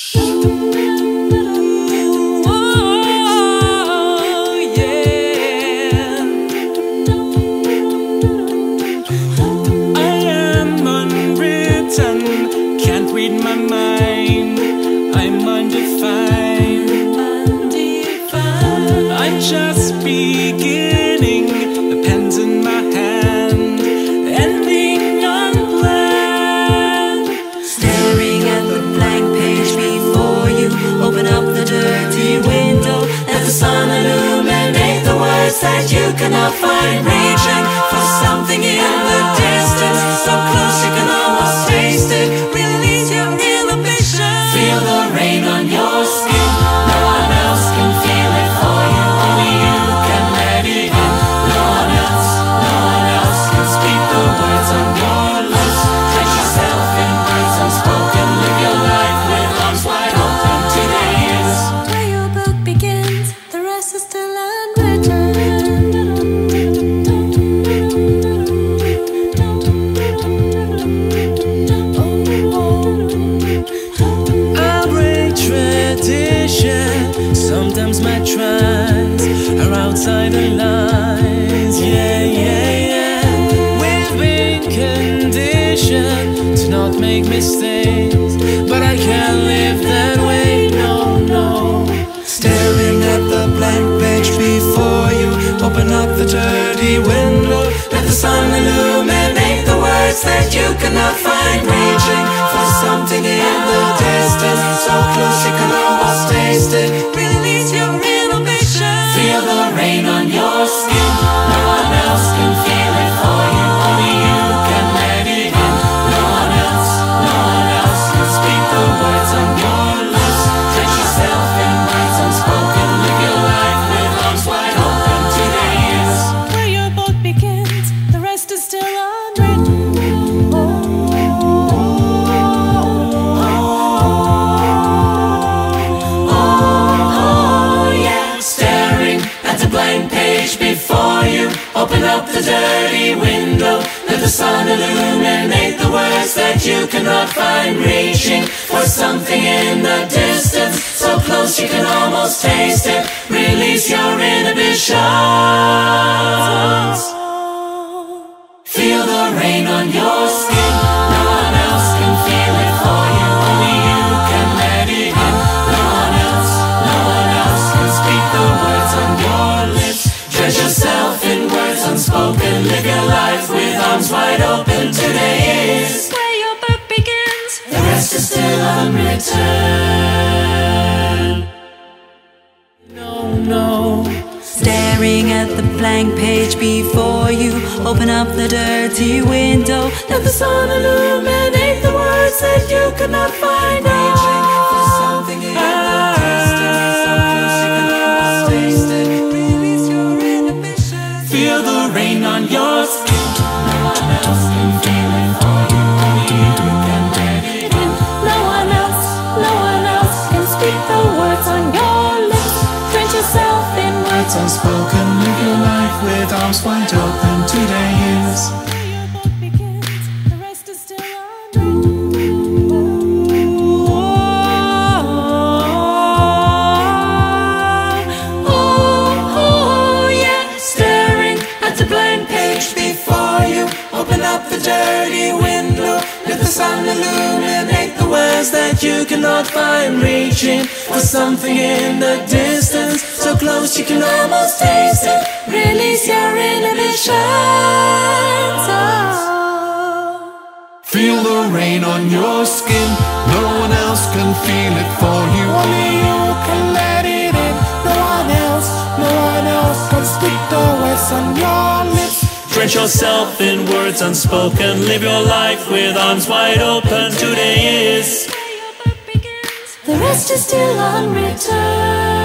Just beginning, the pen's in my hand, ending unplanned. Staring at the blank page before you, open up the dirty window, let the sun illuminate the words that you cannot find. Reaching for something in the distance, so close you can almost taste it. Release your inhibition. Feel the rain on your skin. No one else can feel it for you. Only you can let it in. No one else can speak the words on your lips. Drench yourself in words unspoken. Live your life with arms wide open. Today is where your book begins. The rest is still unwritten. Sometimes my tries are outside the lines. Yeah. We've been conditioned to not make mistakes, but I can't live that way, no. Staring at the blank page before you, open up the dirty window, let the sun illuminate the words that you cannot find. Reaching for something in the distance, so close you can almost taste it. Release your inhibition. Feel the rain on your skin. No one else can feel it for you. Only you can let it in. No one else can speak the words on your lips. Drench yourself in words unspoken. Live your life with arms wide open. Today is where your book begins. The rest is still unwritten. Blank page before you, open up the dirty window, let the sun illuminate the words that you cannot find. Reaching for something in the distance, so close you can almost taste it. Release your inhibitions. Feel the rain on your skin. No one else can feel it for you. Only you can let it in. No one else can speak the words on your lips. Drench yourself in words unspoken. Live your life with arms wide open. Today is where your book begins. The rest is still unwritten. No. Staring at the blank page before you, open up the dirty window, let the sun illuminate the words that you could not find. Reaching for something in the distance, so close you can almost taste it. Release your inhibition. Feel the rain on your skin. No one else can feel it for you. Only you can let it in. No one else can speak the words on your lips. Drench yourself in words Unspoken, live your life with arms wide open. Today is where your book begins. The rest is still unwritten. Oh, yeah. Staring at the blank page before you, open up the dirty window, let the sun illuminate the words that you cannot find. Reaching for something in the distance, so close you can almost taste it. Release your inhibitions. feel the rain on your skin. No one else can feel it for you. Only you can let it in. No one else can speak the words on your lips. Drench yourself in words unspoken. Live your life with arms wide open. Today is the rest is still unwritten.